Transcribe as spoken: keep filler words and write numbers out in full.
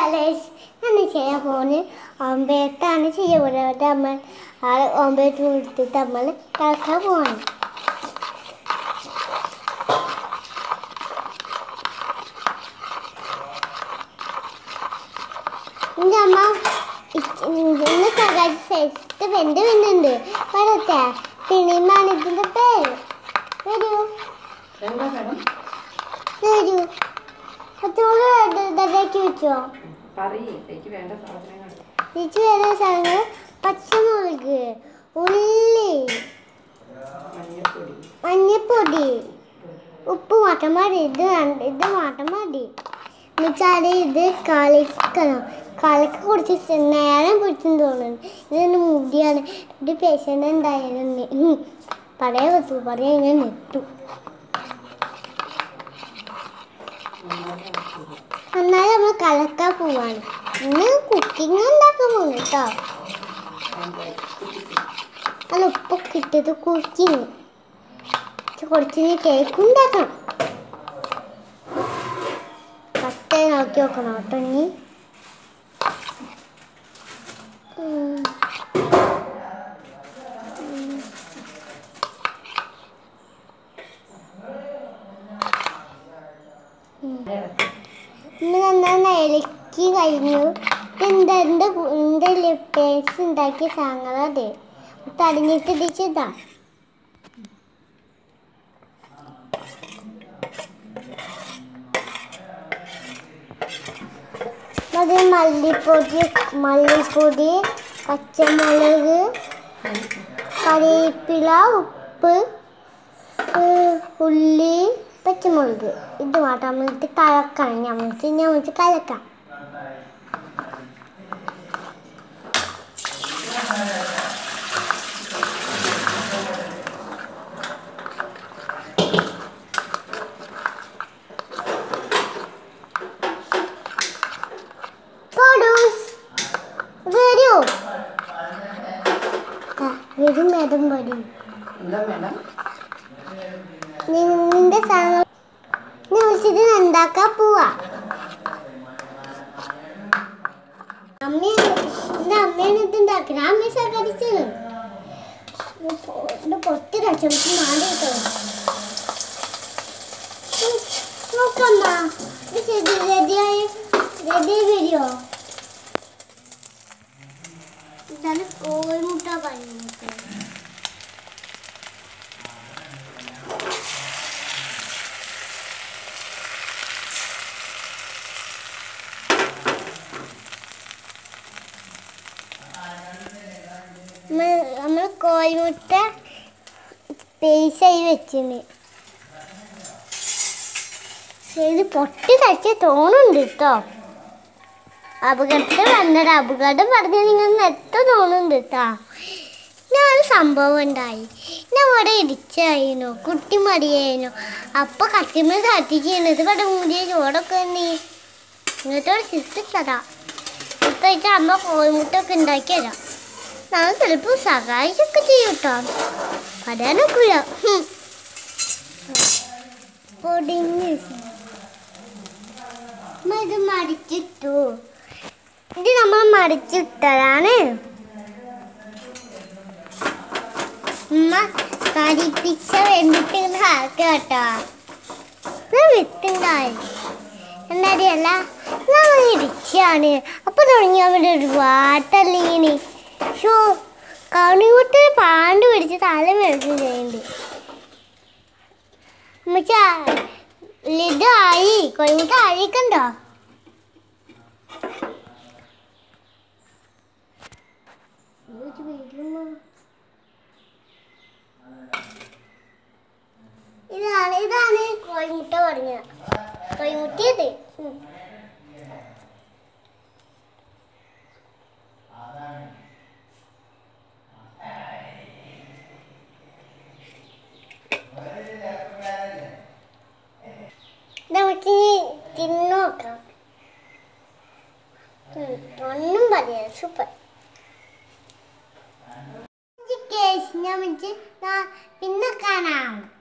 കലേഷ് ആണ് ചെയ്യാൻ പോകുന്നത്. ഒമ്പത്താണ് ചെയ്യാൻ പോകുന്നത്. നമ്മൾ ആ ഒമ്പത് കൊടുത്തിട്ട് നമ്മൾ കളിക്കാൻ പോവാണ്. എൻ്റെ അമ്മ ഇന്ന് സഹായിച്ചിട്ട് വെന്ത് വെന്നുണ്ട്. പറയട്ടെ, പിണിമാണ് ഇതിൻ്റെ പേര്. വരൂ വരൂ അത്തോളേക്ക് വെച്ചോ. ചേച്ചി വേണ്ട സാധനങ്ങൾ പച്ചമുളക്, ഉള്ളി, മഞ്ഞപ്പൊടി, ഉപ്പ് മാത്രം മതി. ഇത് ഇത് മാത്രം മതി. എന്നുവെച്ചാൽ ഇത് കളിക്കണം. കളിക്ക് കുറച്ച് നേരം പിടിച്ചെന്ന് തോന്നുന്നു. ഇതെന്നെ മുടിയാണ്. ഇത് പേഷ്യൻ്റ് ഉണ്ടായിരുന്നു. പറയാൻ പറ്റൂ, പറയാൻ ഇങ്ങനെ നെട്ടു. എന്നാലും നമ്മൾ കളിക്കാൻ പോവാണ്. ഇന്ന് കുക്കിംഗ് ഉണ്ടാക്കാൻ പോകുന്നു കേട്ടോ. അല്ല, ഉപ്പൊക്കെ ഇട്ടത് കുക്കിങ്. കുറച്ച് കേക്ക് ഉണ്ടാക്കണം. കട്ട നോക്കി നോക്കണം കേട്ടോ. ഇനി ഇന്ന് നന്നായി ഇളക്കി കഴിഞ്ഞു. എന്താ എൻ്റെ എൻ്റെ പേസ്റ്റ് ഉണ്ടാക്കിയ സാധനങ്ങളതെ തടഞ്ഞിട്ട് ഇടിച്ചതാ. അത് മല്ലിപ്പൊടി മല്ലിപ്പൊടി പച്ചമുളക്, കറിവേപ്പില, ഉപ്പ്, ഉള്ളി, പച്ചമുളക്. ഇത് മാത്രം നമ്മൾക്ക് കലക്കണം. ഞമ്മക്ക് ഞമ്മക്ക് കലക്കാം. വരൂ വരും മേഡം വരും. നിന്റെ സാധനം വിളിച്ചത് ഉണ്ടാക്കാൻ പോവാ. അമ്മയാണ് അമ്മയാണ് ഇത് ഉണ്ടാക്കുന്നത്. അമ്മ സഹകരിച്ചത് പൊത്തി രക്ഷപ്പെട്ട് മാറി കേട്ടോ. നോക്കമ്മ റെഡിയായി റെഡി വരുമോ? ഇതാണ് കോഴിമുട്ട കഴിഞ്ഞിട്ട്. നമ്മൾ കോഴിമുട്ട പേസായി വെച്ചിന്. ഇത് പൊട്ടി കഴിച്ച തോന്നുന്നുണ്ട് കേട്ടോ. അപകടത്തിൽ വന്നത് അപകടം പറഞ്ഞ നിങ്ങൾ എത്ര തോന്നുന്നുണ്ട് കേട്ടോ. ഞാൻ സംഭവം ഉണ്ടായി. ഞാൻ ഇവിടെ ഇടിച്ചായിരുന്നു, കുട്ടി മടിയായിരുന്നു. അപ്പോൾ കത്തിമ കത്തിക്കുന്നത് ഇവിടെ മൂടിയ ചോടൊക്കെ നീ ഇങ്ങനത്തെ ശിക്ഷിച്ചതാ. ഇപ്പം വെച്ചാൽ അമ്മ കോഴിമുട്ടൊക്കെ ഉണ്ടാക്കിയതാ. ഞാൻ ചിലപ്പോൾ സഹായിച്ചൊക്കെ ചെയ്യും കേട്ടോ. പറയാനൊക്കില്ല. പൊടിഞ്ഞ് ഇത് മടിച്ചിട്ടു. ഇത് നമ്മൾ മടിച്ചിട്ടതാണ്. ഉമ്മ കരിപ്പിച്ച വേണ്ടിട്ട് കേട്ടോ. വിത്തുണ്ടായി എന്തായാലല്ല നമ്മൾ ഇടിച്ചാണ്. അപ്പൊ തുടങ്ങി അവിടെ ഒരു വാട്ടല്ലീന് ഷോ കണിമുട്ട പാണ്ട് പിടിച്ച് തല മേടിച്ചു ചെയ്യുന്നുണ്ട്. അമ്മച്ചാ ഇതായി കോഴിമുട്ട അഴിക്കണ്ടോ? ഇതാണ് ഇതാണ് കോഴിമുട്ട പറഞ്ഞ കോഴിമുട്ടിയത്. നമുക്ക് തിന്നോക്കാം. ഒന്നും പറയാം. സൂപ്പർ. പിന്നെ കാണാം.